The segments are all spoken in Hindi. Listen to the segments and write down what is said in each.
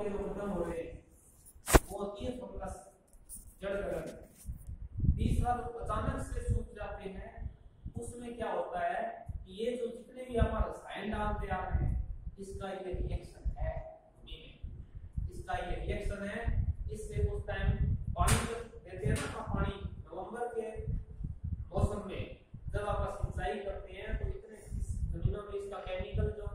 के जो खत्म हो रहे हैं वो होती है फंगस, जड़ गलन। तीसरा जो अचानक से सूख जाते हैं उसमें क्या होता है कि ये जो जितने भी हम रसायन डालते आ रहे हैं इसका ये रिएक्शन है, इसका ये रिएक्शन है। इससे उस टाइम पानी देते हैं ना, पानी नवंबर के मौसम में जब आप सिंचाई करते हैं तो इतने जमीनों में इसका केमिकल जो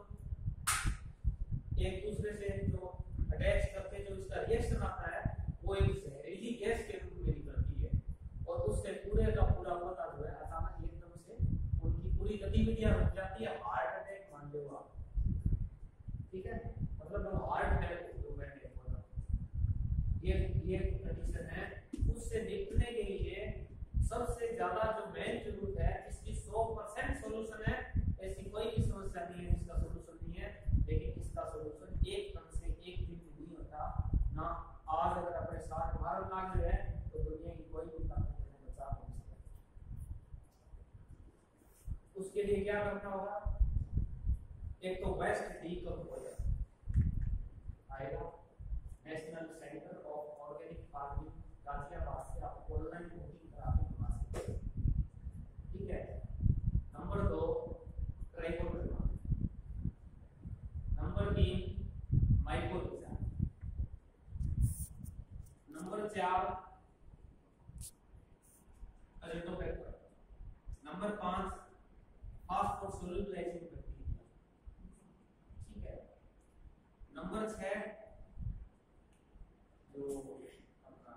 एक दूसरे से जो अटैच करके जो इसका रिएक्शन आता है वो एक जहरीली गैस के रूप में निकलती है और उससे पूरे का पूरा पता जो है अचानक एकदम से उनकी पूरी गतिविधियां रुक जाती है। हार्ट अटैक मान लो आप, ठीक है, मतलब हार्ट अटैक ये कंडीशन है। उससे निपटने के लिए सबसे ज्यादा जो मेन जरूरत है, इसकी 100% सॉल्यूशन है। ऐसी कोई भी समस्या नहीं है जिसका सॉल्यूशन नहीं है, लेकिन इसका सॉल्यूशन एक कण से एक दिन में नहीं होता ना। आज अगर अपने साथ मारन लाग रहे हैं तो दुनिया की कोई भी ताकत नहीं बचा सकती। उसके लिए क्या करना होगा, एक तो वेस्ट डीकंपोजर आएगा, national centre of organic farming Ghaziabad से आप ऑनलाइन बुकिंग करा के मंगा सकते हैं, ठीक है। Number 2 trichoderma, number 3 mycorrhiza, number 4 azotobacter, number 5 phosphor solubilizing bacteria, ठीक है। नंबर 6 जो अपना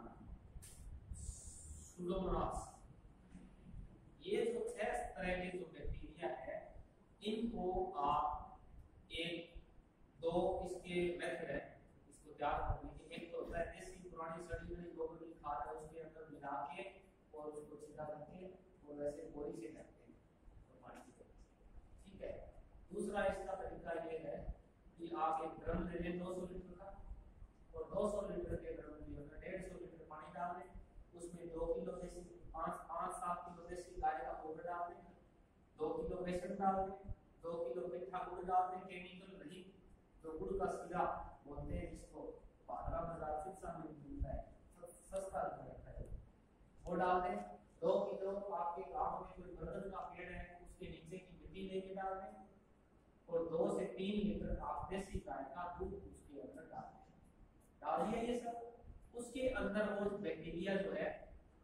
सुडोमोनास। ये जो 6 तरह के जो बैक्टीरिया है इनको आप एक दो इसके मेथड है इसको तैयार करने के। एक तो होता है देसी पुरानी सड़ी हुई गोबर की खाद है उसके अंदर मिला के और उसको छिड़का करके और वैसे बोरी से करते हैं तो पानी से, ठीक है। दूसरा इसका तरीका ये है कि आप एक ड्रम ले लें 200 लीटर का और 200 लीटर के ड्रम में 150 लीटर पानी डाल दें, उसमें 2 किलो देसी 5-7 किलो देसी गाय का गोबर डाल दें, 2 किलो बेसन डाल दें, 2 किलो मीठा गुड़ डाल दें, केमिकल रहित जो गुड़ का सीरा बोलते हैं जिसको 15,000 शिक्षा में मिलता है, सस्ता रहता है, वो डाल दें। 2 किलो आपके गांव में कोई बरगद का पेड़ है उसके नीचे की मिट्टी लेके डाल दें और 2 से 3 लीटर आप देसी गाय का दूध उसके अंदर डाल दिया ये सब। उसके अंदर वो बैक्टीरिया जो है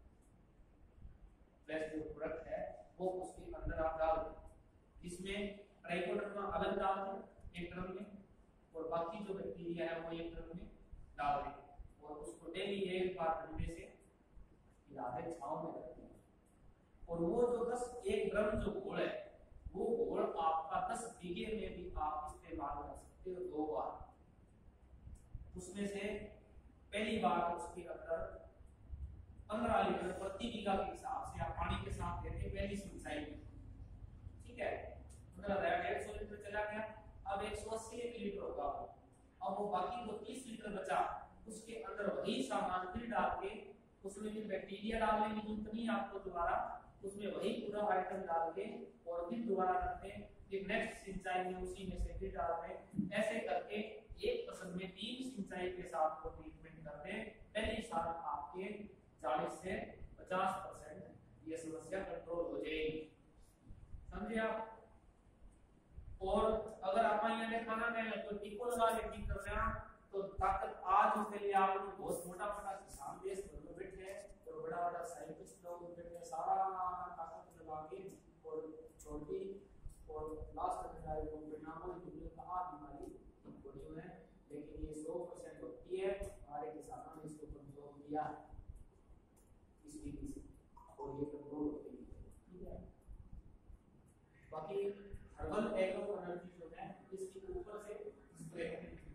वेस्ट जो प्रोडक्ट है वो उसके अंदर आप डाल दें। इसमें ट्राइकोडर्मा अलग डाल दें एक ड्रम में और बाकी जो बैक्टीरिया है वो एक ड्रम में डाल दें और उसको डेली एक बार ठंडे से हिला दें, छांव में रख दें। और वो जो 1 ड्रम जो घोल है वो घोल आपका 10 बीघे में भी आप इस्तेमाल कर सकते हो 2 बार। उसमें से पहली बार उसके अंदर 15 लीटर प्रति बीघा के हिसाब से आप पानी के साथ देते हैं पहली सिंचाई में, ठीक है। 150 लीटर चला गया, अब 180 लीटर होगा। अब वो बाकी वो 30 लीटर बचा उसके अंदर वही सामान फिर डाल के उसमें भी बैक्टीरिया डालने की जरूरत नहीं आपको दोबारा, उसमें वही पूरा आइटम डाल के और फिर दोबारा रखते हैं, फिर नेक्स्ट सिंचाई में उसी में से फिर डालते हैं। ऐसे करके एक फसल में 3 सिंचाई के साथ वो ट्रीटमेंट करते हैं। पहली साल आपके 40 से 50% ये समस्या कंट्रोल हो जाएगी, समझे आप। और अगर आप यहाँ देखा ना मैं तो टिको लगा के ठीक कर रहा तो ताकत आज उसके लिए आप लोग बहुत मोटा किसान देश में बैठे हैं और बड़ा साइंटिस्ट लोग बैठे हैं, सारा ताकत लगा के और छोटी और लास्ट में आए लोग परिणामों की दुनिया का आ बीमारी जो है, लेकिन ये 100% होती है। हमारे किसानों ने इसको कंट्रोल किया इस विधि से और ये कंट्रोल होती है, ठीक है। बाकी हर्बल एग्रो एनर्जी जो है इसके ऊपर से स्प्रे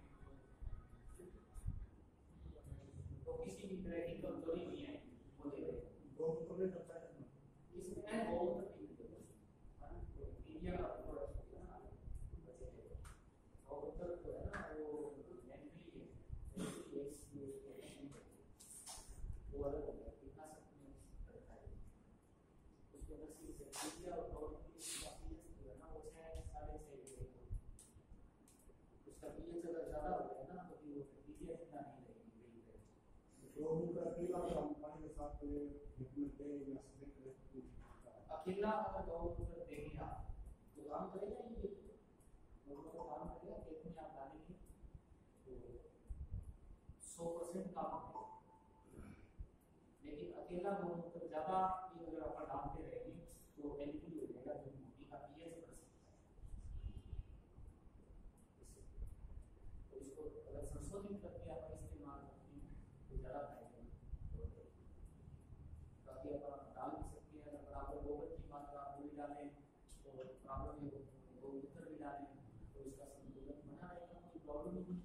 तो किसी भी तरह की कमजोरी नहीं है वो दे रहे इसमें बहुत इंडिया का प्रोडक्ट है ना और उत्तर जो है ना वो नेचुरली है वो अलग हो गया कितना सब रखा है उसके अंदर सी बैक्टीरिया और प्रोटीन की है ना वो 6.5 उसका पीएच अगर ज्यादा हो गया ना तो फिर वो बैक्टीरिया अकेला अगर गौमूत्र देंगे आप तो काम करेगा ये, गौमूत्र काम करेगा, खेत में आप डालेंगे तो 100% काम करेगा। लेकिन अकेला गौमूत्र ज्यादा अगर आप डालते रहेंगे तो एल्कली हो जाएगा, जो मिट्टी का पीएच बढ़ सकता है। तो इसको अगर संशोधित करके आप इस्तेमाल करते हैं तो ज्यादा फायदेमंद होता है। बाकी आप डाल भी सकते हैं, अगर बराबर गोबर की मात्रा पूरी डालें और बराबर में गौमूत्र भी डालें तो इसका संतुलन बना रहेगा, कोई प्रॉब्लम नहीं।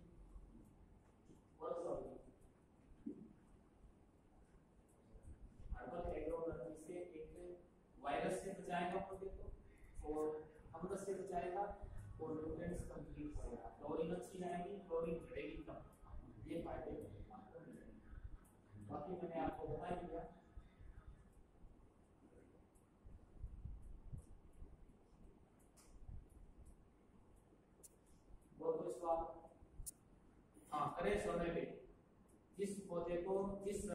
हर्बल एग्रोनॉमी से एक वायरस से बचाएगा पौधे को और फंगस से बचाएगा और न्यूट्रिएंट्स कंप्लीट करेगा, क्लोरीन अच्छी आएगी, क्लोरीन बढ़ेगी कम, ये फायदे। बाकी मैंने आपको बता दिया। बहुत कोई सवाल? हाँ, करें समय पे जिस पौधे को जिस